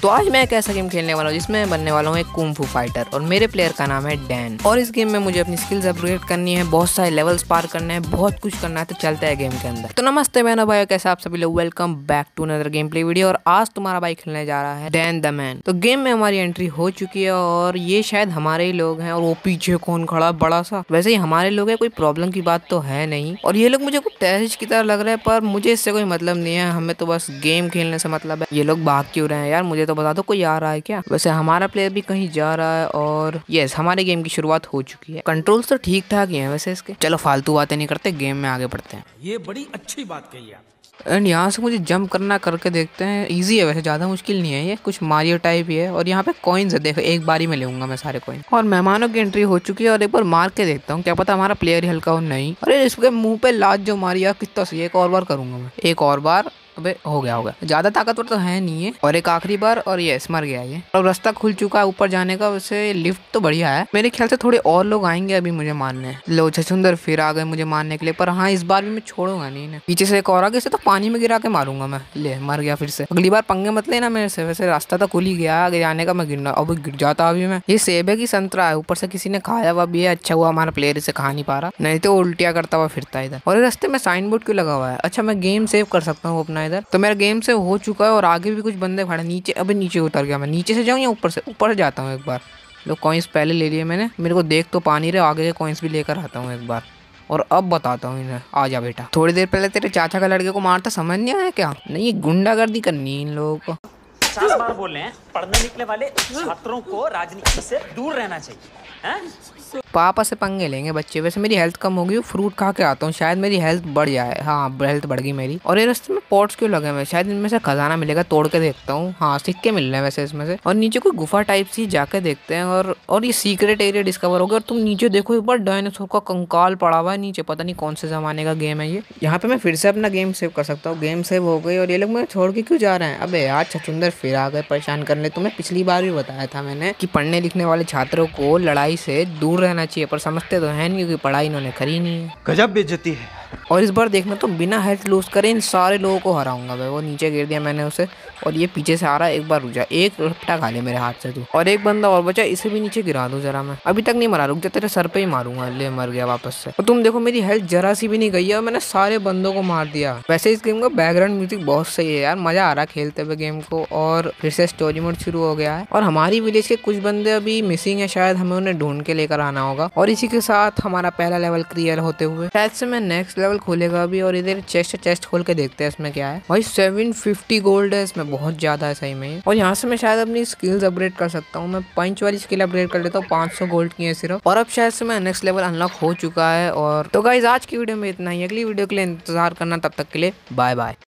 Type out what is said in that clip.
तो आज मैं एक ऐसा गेम खेलने वाला हूँ जिसमें मैं बनने वाला हूँ एक कुंग फू फाइटर और मेरे प्लेयर का नाम है डैन। और इस गेम में मुझे अपनी स्किल्स अपग्रेड करनी है, बहुत सारे लेवल्स पार करने हैं, बहुत कुछ करना है। तो चलते हैं गेम के अंदर। तो नमस्ते बहनों भाइयों, कैसे आप सभी लोग, welcome back to another game play video. और आज तुम्हारा भाई खेलने जा रहा है डैन द मैन। तो गेम में हमारी एंट्री हो चुकी है और ये शायद हमारे ही लोग हैं। और वो पीछे कौन खड़ा बड़ा सा, वैसे ही हमारे लोग है, कोई प्रॉब्लम की बात तो है नहीं। और ये लोग मुझे कुछ टेररिस्ट की तरह लग रहे हैं, पर मुझे इससे कोई मतलब नहीं है, हमें तो बस गेम खेलने से मतलब है। ये लोग भाग क्यों रहे हैं यार, मुझे तो बता दो, कोई आ रहा है क्या? वैसे हमारा प्लेयर भी कहीं जा रहा है और यस, हमारे गेम की शुरुआत हो चुकी है। कंट्रोल्स तो ठीक ठाक ही हैं वैसे इसके। चलो फालतू बातें नहीं करते, गेम में आगे बढ़ते हैं। ये बड़ी अच्छी बात कही आप। एंड यहाँ से मुझे जंप करना करके देखते हैं। इजी है वैसे, ज़्यादा मुश्किल नहीं है, ये कुछ मारियो टाइप ही है। और यहाँ पे कॉइन्स है, देखो एक बारी में लूंगा मैं सारे कॉइन। और मेहमानों की एंट्री हो चुकी है और एक बार मार के देखता हूँ, क्या पता हमारा प्लेयर ही हल्का हो। नहीं, अरे इसके मुंह पे लात जो मारी यार, कितना सही है। एक और बार करूंगा मैं, एक और बार। अबे हो गया ज्यादा ताकतवर तो है नहीं है। और एक आखिरी बार और यस, मर गया ये। और रास्ता खुल चुका है ऊपर जाने का। वैसे लिफ्ट तो बढ़िया है, मेरे ख्याल से थोड़े और लोग आएंगे अभी मुझे मारने। लो छछुंदर फिर आ गए मुझे मारने के लिए, पर हाँ इस बार भी मैं छोड़ूंगा नहीं इन्हें। पीछे से एक और आगे से तो पानी में गिरा के मारूंगा मैं। ले मर गया फिर से। अगली बार पंगे मत लेना मेरे से। वैसे रास्ता तो खुल ही गया, आगे जाने का मैं गिरना, अब गिर जाता अभी मैं। ये सेब है कि संतरा है, ऊपर से किसी ने खाया हुआ भी है। अच्छा हुआ हमारा प्लेयर इसे खा नहीं पा रहा, नहीं तो उल्टिया करता हुआ फिरता इधर। और रास्ते में साइन बोर्ड क्यों लगा हुआ है? अच्छा मैं गेम सेव कर सकता हूँ अपना इधर। तो मेरा गेम से हो चुका है और आगे भी कुछ बंदे खड़े नीचे। अबे नीचे उतर गया मैं। नीचे से जाऊँ या ऊपर से? ऊपर से जाता हूँ एक बार। लो कॉइन्स पहले ले लिए मैंने, मेरे को देख तो पा नहीं रहे, आगे के कॉइन्स भी लेकर आता हूँ एक बार। और अब बताता हूँ इन्हें, आ जा बेटा। थोड़ी देर पहले तेरे चाचा का लड़के को मारता, समझ नहीं आया क्या? नहीं, ये गुंडागर्दी करनी है इन लोगों को। 50 बार बोल रहे हैं, पढ़ने निकले वाले छात्रों को राजनीति से दूर रहना चाहिए हैं? पापा से पंगे लेंगे बच्चे। वैसे मेरी हेल्थ कम हो गई, फ्रूट खा के आता हूँ, शायद मेरी हेल्थ बढ़ जाए। हाँ हेल्थ बढ़ गई मेरी। और ये रास्ते में पॉट्स क्यों लगे हुए? शायद इनमें से खजाना मिलेगा, तोड़ के देखता हूँ। हाँ सिक्के मिल रहे हैं वैसे इसमें से। और नीचे कोई गुफा टाइप सी जाके देखते हैं। और ये सीक्रेट एरिया डिस्कवर हो गया। और तुम नीचे देखो एक बार, डायनासोर का कंकाल पड़ा हुआ है नीचे, पता नहीं कौन से जमाने का गेम है ये। यहाँ पे मैं फिर से अपना गेम सेव कर सकता हूँ। गेम सेव हो गई और ये लोग मुझे छोड़ के क्यों जा रहे हैं? अबे यार छछुंदर फिर आ गए परेशान करने। तुम्हें पिछली बार भी बताया था मैंने कि पढ़ने लिखने वाले छात्रों को लड़ाई से दूर रहना चाहिए, पर समझते तो है नहीं, क्योंकि पढ़ाई इन्होंने करी नहीं है। गजब बेइज्जती है। और इस बार देखना तो बिना हेल्थ लूज करे इन सारे लोगों को हराऊंगा मैं। वो नीचे गिर दिया मैंने उसे, और ये पीछे से आ रहा है। एक बार रुक जा, एक लपटा खा ले मेरे हाथ से तू। और एक बंदा और बचा, इसे भी नीचे गिरा दूं जरा मैं। अभी तक नहीं मरा, रुक जा, तेरे सर पे ही मारूंगा। ले मर गया वापस से। और तुम देखो मेरी हेल्थ जरा सी भी नहीं गई है और मैंने सारे बंदों को मार दिया। वैसे इस गेम का बैकग्राउंड म्यूजिक बहुत सही है यार, मजा आ रहा है खेलते हुए गेम को। और फिर से स्टोरी मोड शुरू हो गया है और हमारी विलेज के कुछ बंदे अभी मिसिंग है, शायद हमें उन्हें ढूंढ के लेकर आना होगा। और इसी के साथ हमारा पहला लेवल क्लियर होते हुए शायद से मैं नेक्स्ट लेवल खोलेगा अभी। और इधर चेस्ट खोल के देखते हैं इसमें क्या है। भाई 750 गोल्ड है इसमें, बहुत ज्यादा है सही में। और यहाँ से मैं शायद अपनी स्किल्स अपग्रेड कर सकता हूँ। मैं पंच वाली स्किल अपग्रेड कर लेता हूँ, 500 गोल्ड की है सिर्फ। और अब शायद से मैं नेक्स्ट लेवल अनलॉक हो चुका है। और तो गाइस आज की वीडियो में इतना ही। अगली वीडियो के लिए इंतजार करना, तब तक के लिए बाय बाय।